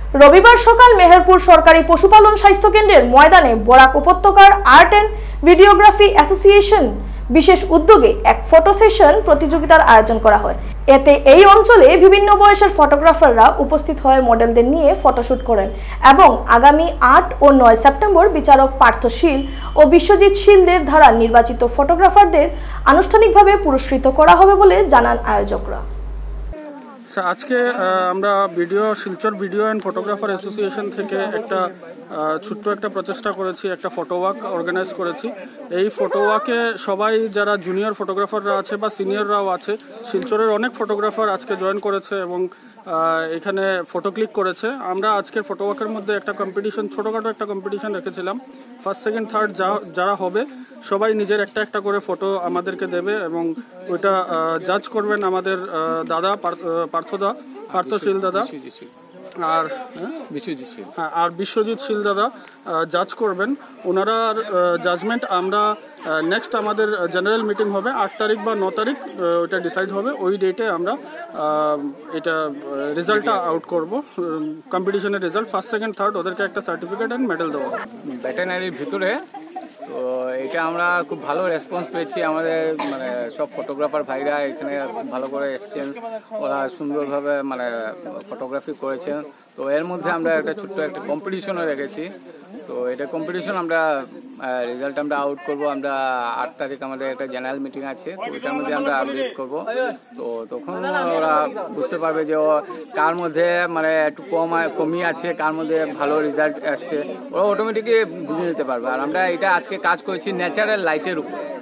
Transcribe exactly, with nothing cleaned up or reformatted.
রবিবার সকাল মেহেরপুর সরকারি পশুপালন স্বাস্থ্য কেন্দ্রের ময়দানে বরাক উপত্যকার আর্ট অ্যান্ড ভিডিওগ্রাফি অ্যাসোসিয়েশন বিশেষ উদ্যোগে এক ফটো সেশন প্রতিযোগিতার আয়োজন করা হয়। এতে এই অঞ্চলে বিভিন্ন বয়সের ফটোগ্রাফাররা উপস্থিত হয়ে মডেলদের নিয়ে ফটোশুট করেন এবং আগামী আট ও নয় সেপ্টেম্বর বিচারক পার্থ শীল ও বিশ্বজিৎ শীলদের দ্বারা নির্বাচিত ফটোগ্রাফারদের আনুষ্ঠানিকভাবে পুরস্কৃত করা হবে বলে জানান আয়োজকরা। আজকে আমরা video Silchar video and photographer association থেকে একটা ছোট্ট একটা প্রচেষ্টা করেছি, একটা ফটো ওয়াক অর্গানাইজ করেছি। এই ফটো ওয়াকে সবাই যারা জুনিয়র ফটোগ্রাফাররা আছে বা সিনিয়ররাও আছে, শিলচরের অনেক ফটোগ্রাফার আজকে জয়েন করেছে এবং এখানে ফটো ক্লিক করেছে। আমরা আজকের ফটো ওয়াকের মধ্যে একটা কম্পিটিশন, ছোটোখাটো একটা কম্পিটিশন রেখেছিলাম। ফার্স্ট সেকেন্ড থার্ড যা যারা হবে সবাই নিজের একটা একটা করে ফটো আমাদেরকে দেবে এবং ওইটা জাজ করবেন আমাদের দাদা পার্থদা পার্থশীল দাদা আর বিশ্বজিৎ শীল হ্যাঁ আর বিশ্বজিৎ শীল দাদা জাজ করবেন। ওনারা জাজমেন্ট আমরা নেক্সট আমাদের জেনারেল মিটিং হবে আট তারিখ বা ন তারিখ, ওইটা ডিসাইড হবে। ওই ডেটে আমরা এটা রেজাল্টটা আউট করব, কম্পিটিশনের রেজাল্ট। ফার্স্ট সেকেন্ড থার্ড ওদেরকে একটা সার্টিফিকেট অ্যান্ড মেডেল দেবো ভেটেরিনারির ভিতরে। তো এটা আমরা খুব ভালো রেসপন্স পেয়েছি। আমাদের মানে সব ফটোগ্রাফার ভাইরা এখানে খুব ভালো করে এসছেন, ওরা সুন্দরভাবে মানে ফটোগ্রাফি করেছেন। তো এর মধ্যে আমরা একটা ছোট্ট একটা কম্পিটিশনও রেখেছি। তো এটা কম্পিটিশন আমরা রেজাল্ট আমরা আউট করব। আমরা আট তারিখ আমাদের একটা জেনারেল মিটিং আছে, তো এটার মধ্যে আমরা আপডেট করব। তো তখন ওরা বুঝতে পারবে যে কার মধ্যে মানে একটু কম কমই আছে, কার মধ্যে ভালো রেজাল্ট আসছে, ওরা অটোমেটিকলি বুঝে নিতে পারবে। আর আমরা এটা আজকে কাজ করেছি ন্যাচারাল লাইটের উপর।